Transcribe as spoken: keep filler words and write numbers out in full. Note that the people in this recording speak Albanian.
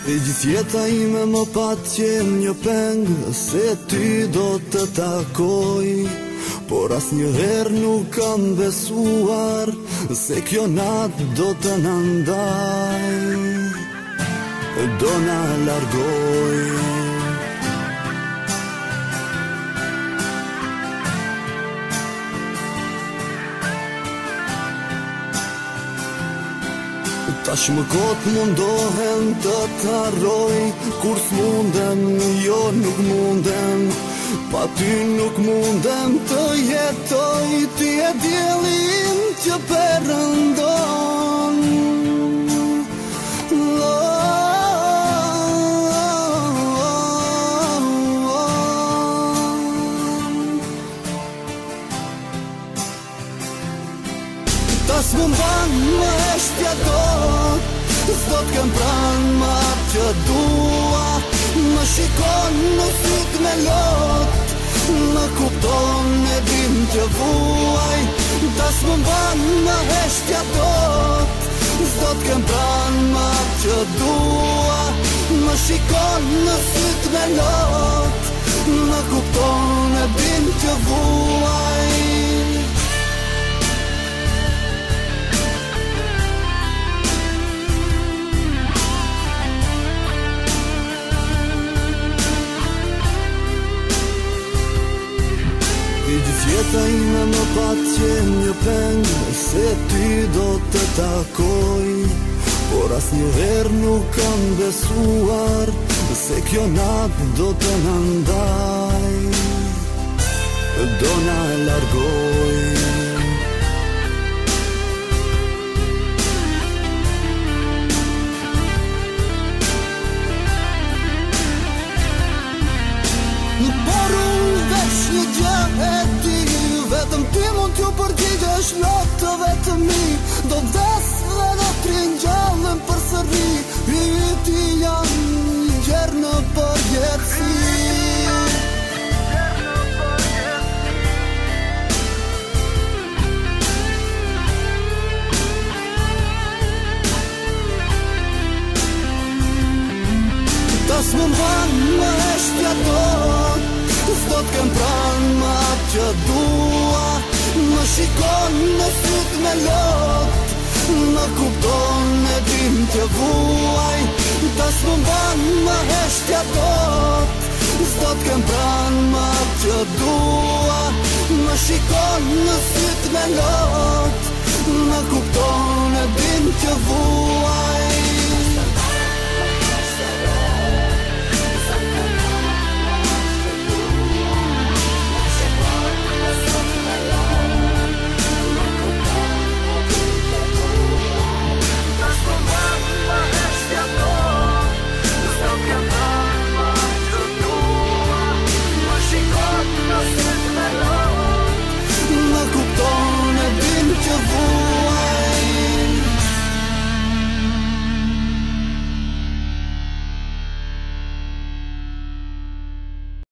E gjithë jeta ime më pat qenë një peng, se ty do të takoj. Por as një herë nuk kam besuar, se kjo natë do të na ndaj, do na largoj. Tash më kotë mundohem të të harroj, kur s'mundem, jo nuk mundem, pa ty nuk mundem të jetoj, ti e diellin që perëndon. Tas më mban më eshtja dot, s'do t'kem pran më atë që dua, më shikon në syt me lot, më kupton e dim që vuaj. Tas më mban më eshtja dot, s'do t'kem pran më atë që dua, më shikon në syt me lot, më kupton e dim që vuaj. Jeta ime më pat qenë një peng, se ty do të takoj. Por as një herë nuk kam besuar, se kjo natë do të na ndaj, do na largoj. Por unë veç një gjë e di, vetëm ti mund t'ju përgjigjesh lotë vetëm mi, do vdes dhe do t'ringjallën për sëri, i ti janë një gjerë në përjetësi. Tas më mban më eshtja dot, s'do t'kem pran më atë që dua, më shikon në syt me lot, më kupton e dim që vuaj. Tas më mban më eshtja dot, s'do t'kem pran më atë që dua, më shikon në syt me lot, më kupton e dim